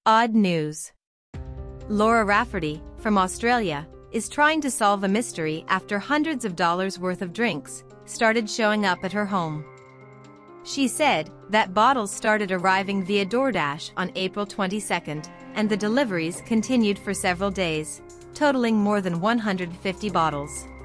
Odd news. Laura Rafferty, from Australia, is trying to solve a mystery after hundreds of dollars worth of drinks started showing up at her home. She said that bottles started arriving via DoorDash on April 22nd, and the deliveries continued for several days, totaling more than 150 bottles.